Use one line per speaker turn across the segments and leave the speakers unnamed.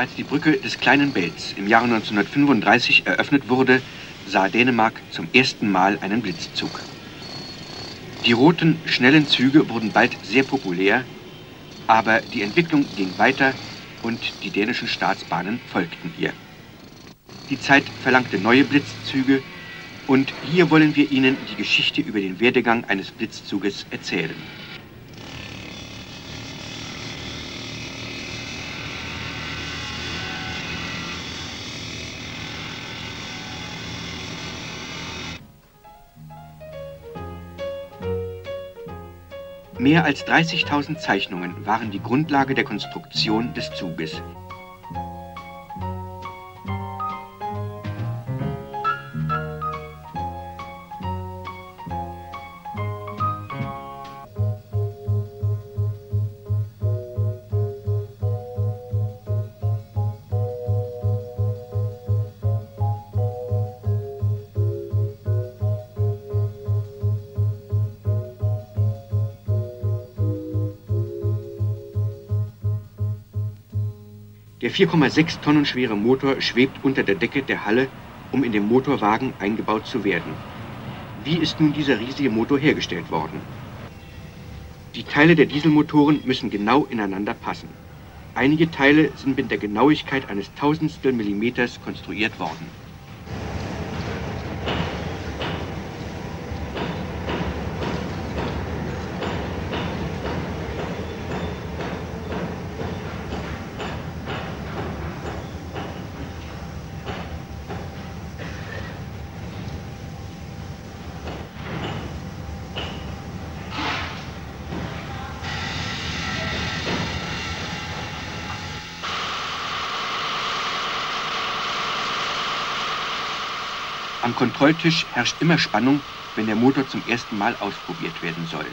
Als die Brücke des Kleinen Belts im Jahre 1935 eröffnet wurde, sah Dänemark zum ersten Mal einen Blitzzug. Die roten, schnellen Züge wurden bald sehr populär, aber die Entwicklung ging weiter und die dänischen Staatsbahnen folgten ihr. Die Zeit verlangte neue Blitzzüge und hier wollen wir Ihnen die Geschichte über den Werdegang eines Blitzzuges erzählen. Mehr als 30.000 Zeichnungen waren die Grundlage der Konstruktion des Zuges. Der 4,6 Tonnen schwere Motor schwebt unter der Decke der Halle, um in den Motorwagen eingebaut zu werden. Wie ist nun dieser riesige Motor hergestellt worden? Die Teile der Dieselmotoren müssen genau ineinander passen. Einige Teile sind mit der Genauigkeit eines Tausendstel Millimeters konstruiert worden. Am Kontrolltisch herrscht immer Spannung, wenn der Motor zum ersten Mal ausprobiert werden soll.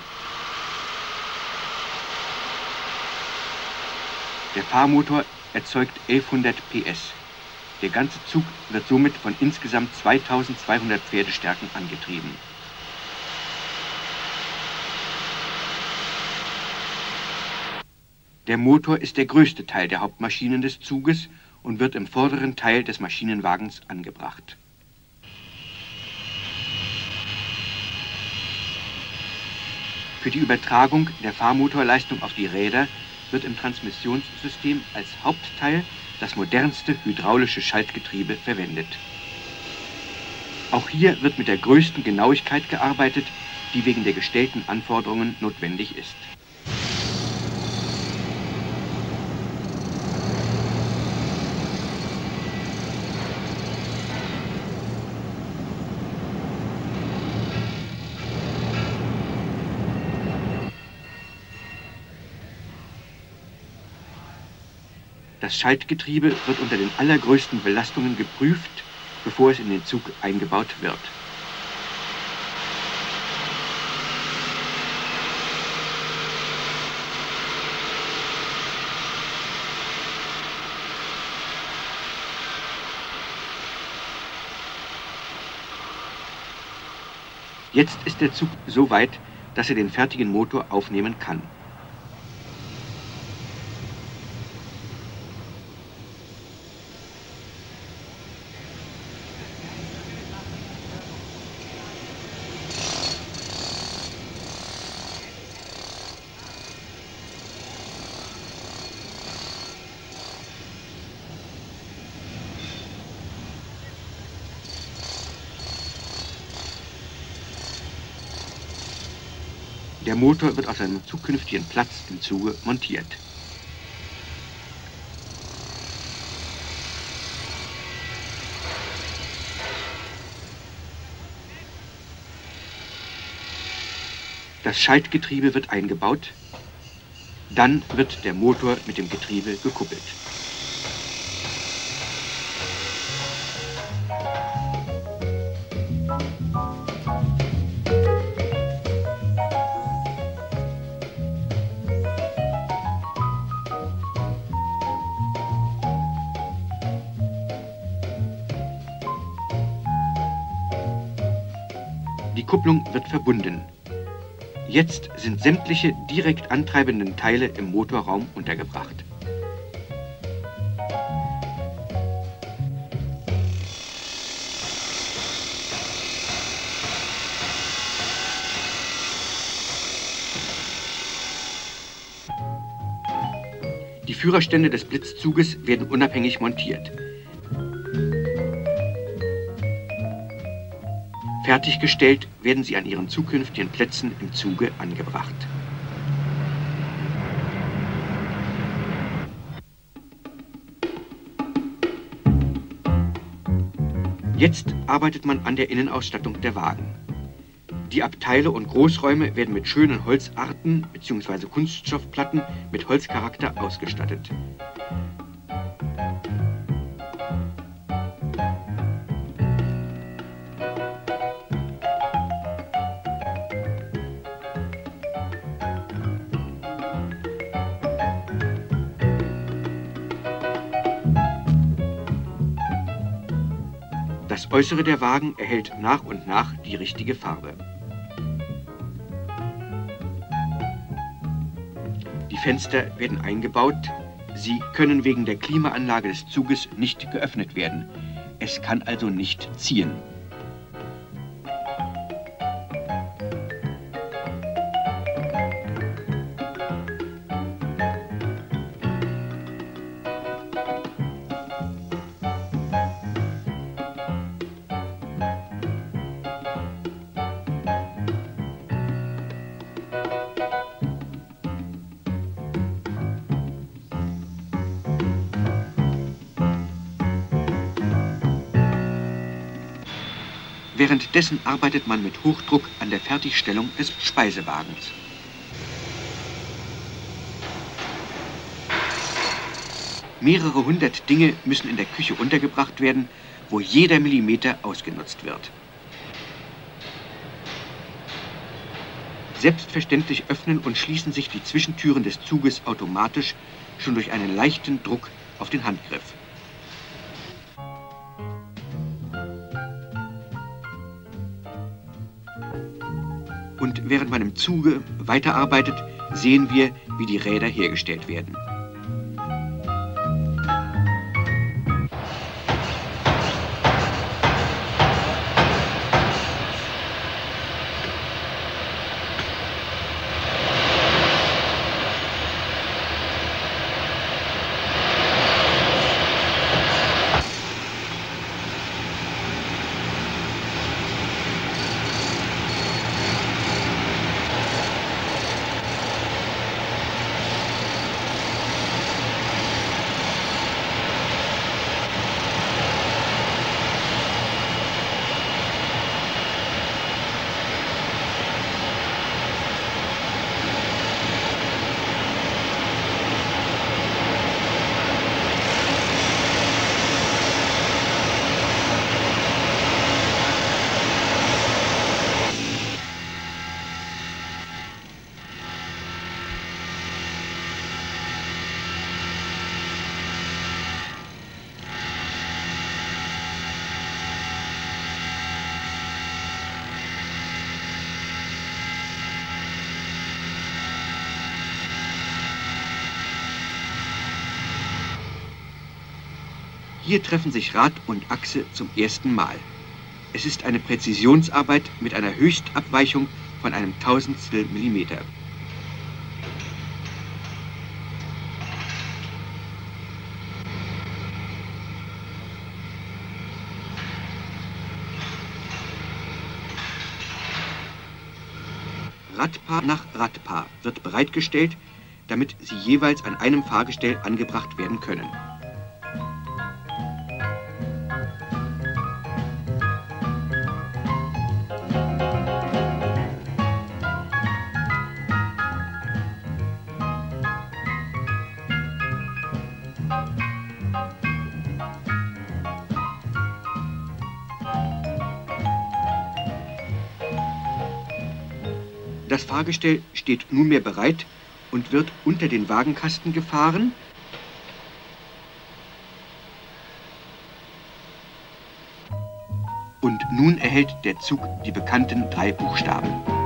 Der Fahrmotor erzeugt 1100 PS. Der ganze Zug wird somit von insgesamt 2200 Pferdestärken angetrieben. Der Motor ist der größte Teil der Hauptmaschinen des Zuges und wird im vorderen Teil des Maschinenwagens angebracht. Für die Übertragung der Fahrmotorleistung auf die Räder wird im Transmissionssystem als Hauptteil das modernste hydraulische Schaltgetriebe verwendet. Auch hier wird mit der größten Genauigkeit gearbeitet, die wegen der gestellten Anforderungen notwendig ist. Das Schaltgetriebe wird unter den allergrößten Belastungen geprüft, bevor es in den Zug eingebaut wird. Jetzt ist der Zug so weit, dass er den fertigen Motor aufnehmen kann. Der Motor wird auf seinem zukünftigen Platz im Zuge montiert. Das Schaltgetriebe wird eingebaut, dann wird der Motor mit dem Getriebe gekuppelt. Die Kupplung wird verbunden. Jetzt sind sämtliche direkt antreibenden Teile im Motorraum untergebracht. Die Führerstände des Blitzzuges werden unabhängig montiert. Fertiggestellt werden sie an ihren zukünftigen Plätzen im Zuge angebracht. Jetzt arbeitet man an der Innenausstattung der Wagen. Die Abteile und Großräume werden mit schönen Holzarten bzw. Kunststoffplatten mit Holzcharakter ausgestattet. Das Äußere der Wagen erhält nach und nach die richtige Farbe. Die Fenster werden eingebaut. Sie können wegen der Klimaanlage des Zuges nicht geöffnet werden. Es kann also nicht ziehen. Währenddessen arbeitet man mit Hochdruck an der Fertigstellung des Speisewagens. Mehrere hundert Dinge müssen in der Küche untergebracht werden, wo jeder Millimeter ausgenutzt wird. Selbstverständlich öffnen und schließen sich die Zwischentüren des Zuges automatisch, schon durch einen leichten Druck auf den Handgriff. Und während man im Zuge weiterarbeitet, sehen wir, wie die Räder hergestellt werden. Hier treffen sich Rad und Achse zum ersten Mal. Es ist eine Präzisionsarbeit mit einer Höchstabweichung von einem Tausendstel Millimeter. Radpaar nach Radpaar wird bereitgestellt, damit sie jeweils an einem Fahrgestell angebracht werden können. Das Fahrgestell steht nunmehr bereit und wird unter den Wagenkasten gefahren. Und nun erhält der Zug die bekannten 3 Buchstaben.